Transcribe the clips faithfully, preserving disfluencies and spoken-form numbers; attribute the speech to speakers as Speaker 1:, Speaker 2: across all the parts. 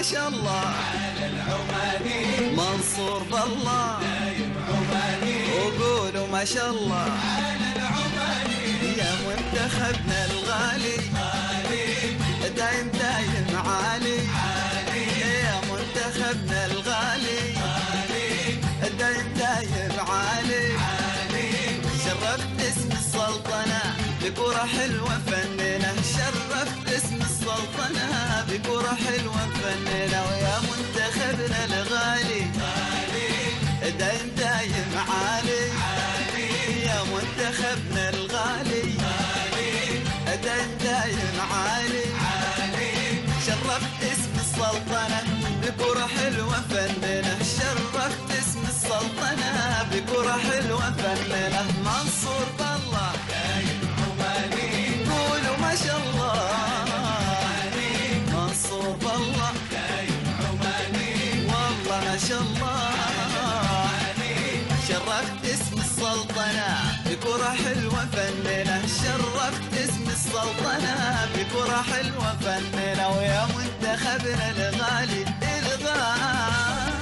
Speaker 1: شاء الله
Speaker 2: على العماني
Speaker 1: منصور بالله
Speaker 2: دايم عماني
Speaker 1: وقولوا ما شاء الله
Speaker 2: على العماني
Speaker 1: يا منتخبنا الغالي
Speaker 2: غالي
Speaker 1: دايم دايم عالي
Speaker 2: عالي
Speaker 1: يا منتخبنا الغالي
Speaker 2: غالي
Speaker 1: دايم دايم عالي
Speaker 2: عالي
Speaker 1: شرفت اسم السلطنة بكرة حلوة فننا شرفت اسم السلطنة بكرة حلوة فننا ويا منتخبنا الغالي
Speaker 2: غالي
Speaker 1: دايم دايم عالي
Speaker 2: عالي
Speaker 1: يا منتخبنا الغالي
Speaker 2: غالي
Speaker 1: دايم دايم عالي
Speaker 2: عالي
Speaker 1: شرفت اسم السلطنة بكرة حلوة فننا شرفت اسم السلطنة بكرة حلوة فننا منصور بالله
Speaker 2: دايم عماني
Speaker 1: قولوا ما شاء الله
Speaker 2: عماني
Speaker 1: منصور بالله
Speaker 2: دايم عماني
Speaker 1: والله ما شاء الله
Speaker 2: عماني
Speaker 1: شرفت اسم السلطنة بكرة حلوة فننا شرفت اسم السلطنة بكرة حلوة فننا ويا منتخبنا الغالي الغالي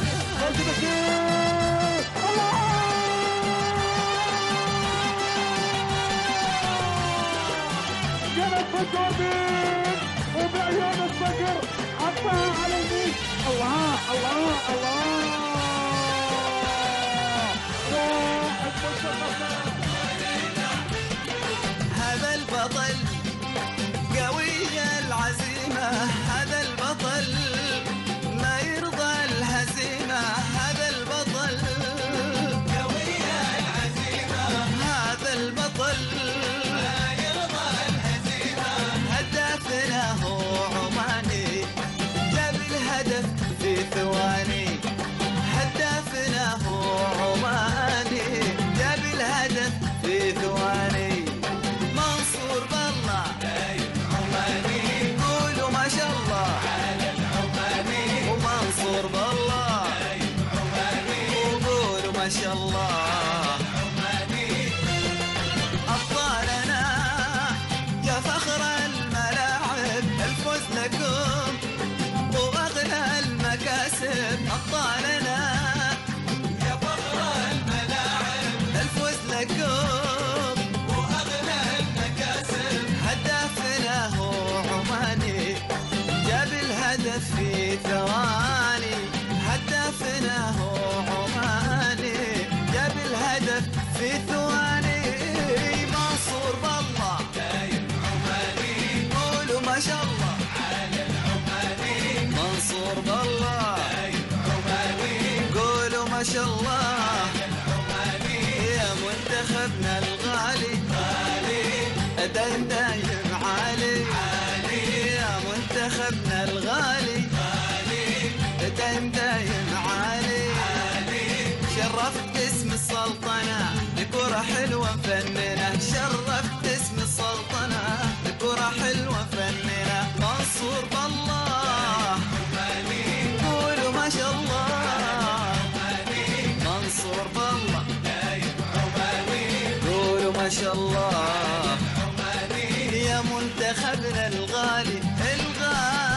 Speaker 3: جنب الجوردين وبعيون الصقر حطها على اليمين. الله الله الله واحد منتخبنا.
Speaker 1: هذا البطل قوي العزيمة هذا البطل ما يرضى الهزيمة هذا البطل
Speaker 2: قوي العزيمة
Speaker 1: هذا البطل
Speaker 2: ما يرضى الهزيمة
Speaker 1: هدافنا هو عماني جاب الهدف في ثواني هدافنا هو عماني جاب الهدف في ثواني منصور بالله
Speaker 2: دايم عماني
Speaker 1: قولوا ما شاء الله
Speaker 2: على العماني
Speaker 1: ومنصور بالله
Speaker 2: دايم عماني
Speaker 1: وقولوا ما شاء الله
Speaker 2: عماني
Speaker 1: أبطالنا يا فخر الملاعب الفوز لكم وأغلى المكاسب أبطالنا
Speaker 2: يا فخر الملاعب
Speaker 1: الفوز لكم
Speaker 2: وأغلى المكاسب
Speaker 1: هدافنا هو عماني جاب الهدف في ثواني هدافنا هو عماني جاب الهدف في ثواني منصور بالله
Speaker 2: دايم عماني
Speaker 1: قولوا ما شاء الله
Speaker 2: على العماني
Speaker 1: منصور بالله
Speaker 2: دايم عماني
Speaker 1: قولوا ما شاء الله
Speaker 2: العماني
Speaker 1: يا منتخبنا الغالي
Speaker 2: غالي
Speaker 1: دايم دايم عالي
Speaker 2: عالي
Speaker 1: يا منتخبنا الغالي
Speaker 2: غالي
Speaker 1: دايم دايم عالي
Speaker 2: عالي
Speaker 1: شرفت اسم السلطنة بكرة حلوة فننا شرفت اسم السلطنة بكرة حلوة فننا منصور بالله
Speaker 2: عماني
Speaker 1: قولوا ما شاء الله
Speaker 2: عماني
Speaker 1: منصور بالله
Speaker 2: دايم عماني
Speaker 1: قولوا ما شاء الله
Speaker 2: عماني
Speaker 1: يا منتخبنا الغالي الغالي